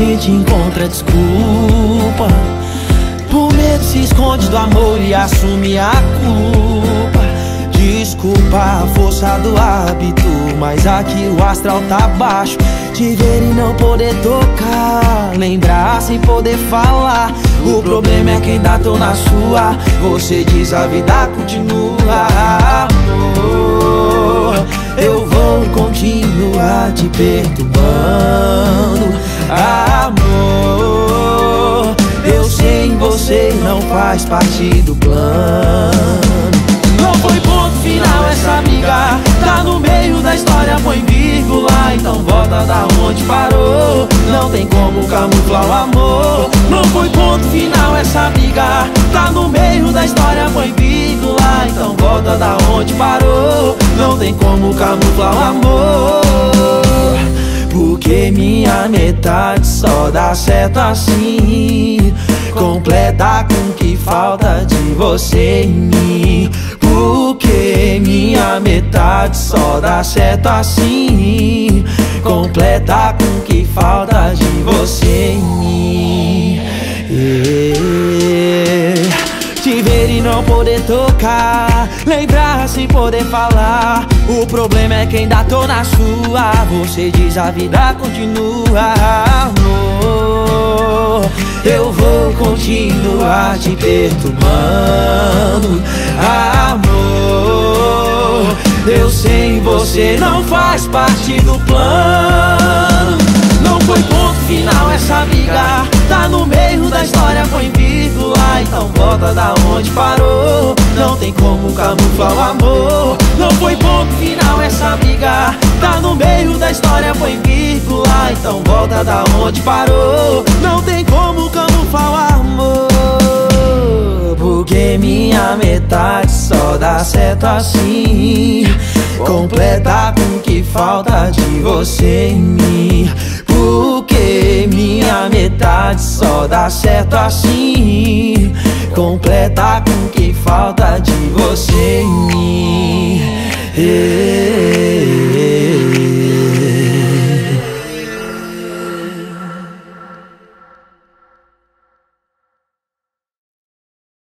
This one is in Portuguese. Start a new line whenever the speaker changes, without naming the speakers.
gente encontra desculpa. Por medo se esconde do amor e assume a culpa. Desculpa a força do hábito, mas aqui o astral tá baixo. Te ver e não poder tocar, lembrar sem poder falar. O problema é que ainda tô na sua. Você diz a vida continua. Amor, eu vou continuar te perturbando. Amor, eu sem você não faz parte do plano. Não foi ponto final essa amiga, tá no meio da história, põe vírgula. Então volta da onde parou, não tem como camuflar o amor. Não foi ponto final essa amiga, tá no meio da história, põe vírgula. Então volta da onde parou, não tem como camuflar o amor. Porque minha metade só dá certo assim, completa com o que falta de você em mim. Porque minha metade só dá certo assim, completa com o que falta de você em mim. Te ver e não poder tocar, lembrar sem poder falar. O problema é que ainda tô na sua. Você diz a vida continua. Amor, eu vou continuar te perturbando. Amor, eu sem você não faz parte do plano. Não foi ponto final essa amiga, tá no meio da história, põe vírgula. Então volta da onde parou, não tem como camuflar o amor. Não foi ponto final essa amiga, tá no meio da história, põe vírgula. Então volta da onde parou, não tem como camuflar o amor. Porque minha metade só dá certo assim, completa com o que falta de você em mim. Porque minha metade só dá certo assim, completa com o que falta de você em mim.